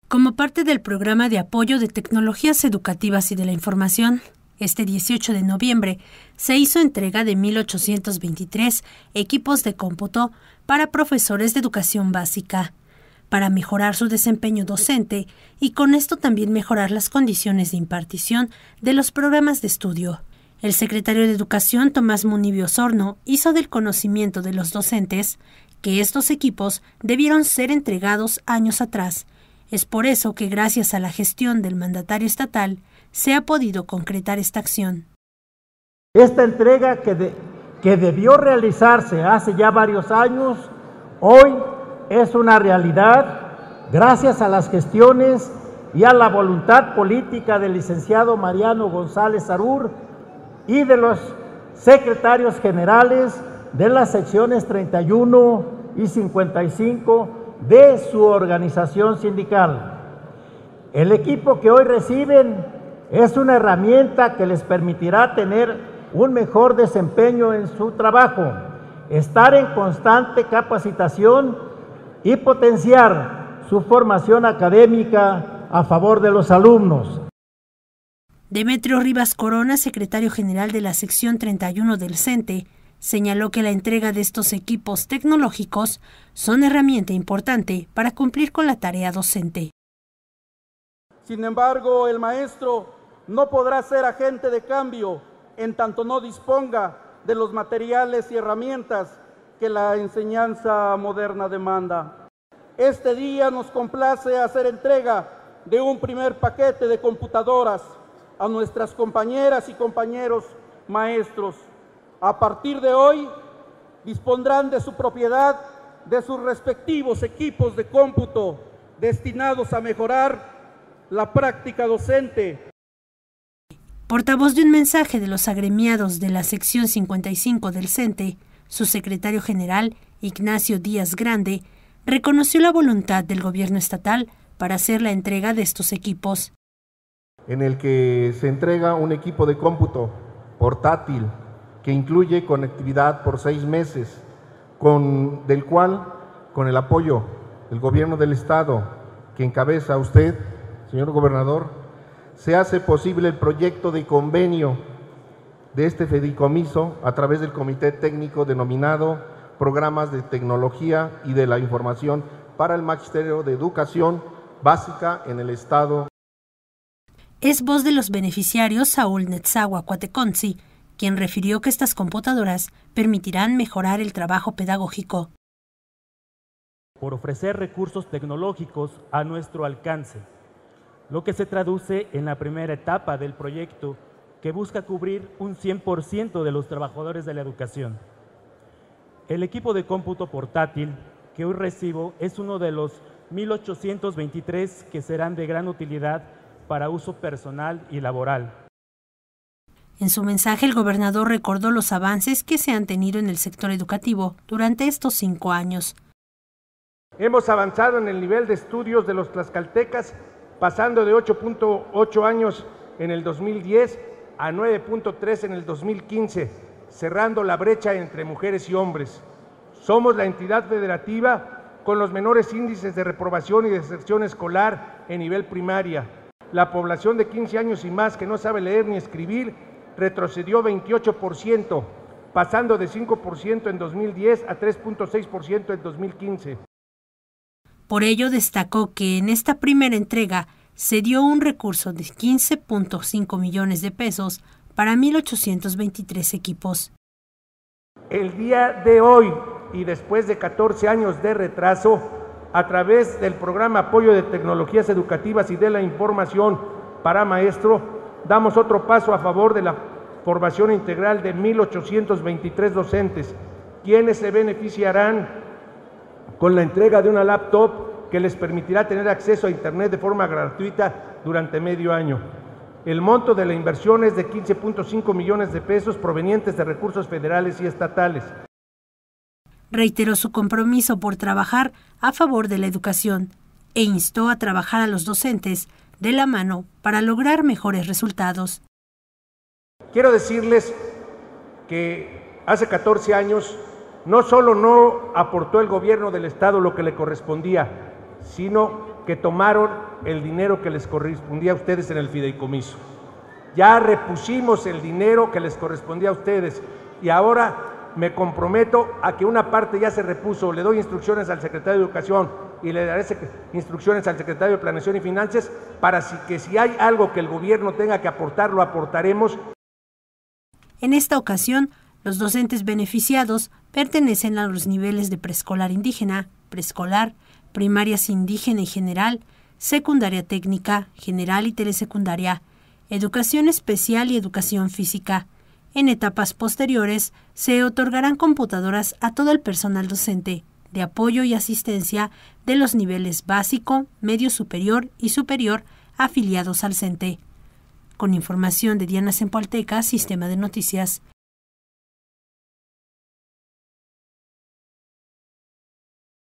Como parte del programa de apoyo de tecnologías educativas y de la información, este 18 de noviembre se hizo entrega de 1,823 equipos de cómputo para profesores de educación básica, para mejorar su desempeño docente y con esto también mejorar las condiciones de impartición de los programas de estudio. El secretario de Educación, Tomás Munibio Osorno, hizo del conocimiento de los docentes que estos equipos debieron ser entregados años atrás. Es por eso que gracias a la gestión del mandatario estatal se ha podido concretar esta acción. Esta entrega que debió realizarse hace ya varios años, hoy es una realidad gracias a las gestiones y a la voluntad política del licenciado Mariano González Arur y de los secretarios generales de las secciones 31 y 55 de su organización sindical. El equipo que hoy reciben es una herramienta que les permitirá tener un mejor desempeño en su trabajo, estar en constante capacitación y potenciar su formación académica a favor de los alumnos. Demetrio Rivas Corona, secretario general de la sección 31 del CENTE, señaló que la entrega de estos equipos tecnológicos son herramienta importante para cumplir con la tarea docente. Sin embargo, el maestro no podrá ser agente de cambio en tanto no disponga de los materiales y herramientas que la enseñanza moderna demanda. Este día nos complace hacer entrega de un primer paquete de computadoras a nuestras compañeras y compañeros maestros. A partir de hoy, dispondrán de su propiedad, de sus respectivos equipos de cómputo destinados a mejorar la práctica docente. Portavoz de un mensaje de los agremiados de la sección 55 del CENTE, su secretario general, Ignacio Díaz Grande, reconoció la voluntad del gobierno estatal para hacer la entrega de estos equipos. En el que se entrega un equipo de cómputo portátil que incluye conectividad por 6 meses, del cual, con el apoyo del gobierno del estado que encabeza usted, señor gobernador, se hace posible el proyecto de convenio de este fideicomiso a través del comité técnico denominado Programas de Tecnología y de la Información para el Magisterio de Educación Básica en el estado. Es voz de los beneficiarios Saúl Netzagua Cuateconzi, quien refirió que estas computadoras permitirán mejorar el trabajo pedagógico. Por ofrecer recursos tecnológicos a nuestro alcance, lo que se traduce en la primera etapa del proyecto que busca cubrir un 100% de los trabajadores de la educación. El equipo de cómputo portátil que hoy recibo es uno de los 1,823 que serán de gran utilidad para uso personal y laboral. En su mensaje, el gobernador recordó los avances que se han tenido en el sector educativo durante estos 5 años. Hemos avanzado en el nivel de estudios de los tlaxcaltecas, pasando de 8.8 años en el 2010 a 9.3 en el 2015, cerrando la brecha entre mujeres y hombres. Somos la entidad federativa con los menores índices de reprobación y deserción escolar en nivel primaria. La población de 15 años y más que no sabe leer ni escribir retrocedió 28%, pasando de 5% en 2010 a 3.6% en 2015. Por ello, destacó que en esta primera entrega se dio un recurso de 15.5 millones de pesos para 1,823 equipos. El día de hoy, y después de 14 años de retraso, a través del programa Apoyo de Tecnologías Educativas y de la Información para Maestro, damos otro paso a favor de la formación integral de 1,823 docentes, quienes se beneficiarán con la entrega de una laptop que les permitirá tener acceso a Internet de forma gratuita durante medio año. El monto de la inversión es de 15.5 millones de pesos provenientes de recursos federales y estatales. Reiteró su compromiso por trabajar a favor de la educación e instó a trabajar a los docentes de la mano para lograr mejores resultados. Quiero decirles que hace 14 años no solo no aportó el gobierno del estado lo que le correspondía, sino que tomaron el dinero que les correspondía a ustedes en el fideicomiso. Ya repusimos el dinero que les correspondía a ustedes y ahora me comprometo a que una parte ya se repuso. Le doy instrucciones al secretario de Educación y le daré instrucciones al secretario de Planeación y Finanzas para que si hay algo que el gobierno tenga que aportar, lo aportaremos. En esta ocasión, los docentes beneficiados pertenecen a los niveles de preescolar indígena, preescolar, primarias indígena y general, secundaria técnica, general y telesecundaria, educación especial y educación física. En etapas posteriores, se otorgarán computadoras a todo el personal docente, de apoyo y asistencia de los niveles básico, medio superior y superior afiliados al CENTE. Con información de Diana Zempoalteca, Sistema de Noticias.